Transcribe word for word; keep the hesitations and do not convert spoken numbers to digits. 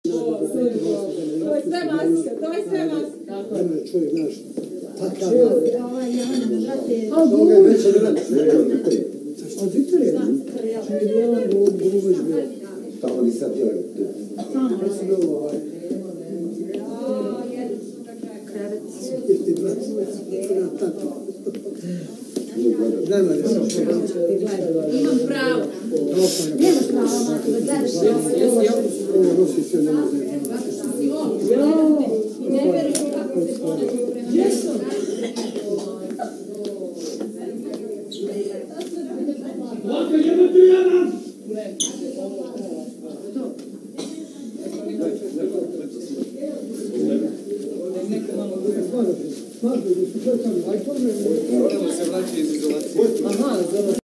To je sve maska, to je sve maska. Čovjek naš, takav. Toga je već jedan. Od Viktorije? Čini bijela gubač bila. Tamo nisam htjela. Već su bilo ovaj. Ti brat, tata. Nema li se. Imam pravo. Nemaš pravo, mati, da gledaš pravo. Ovo nosi sve na muzeju. Ne verujem kako se ponašaju prema meni.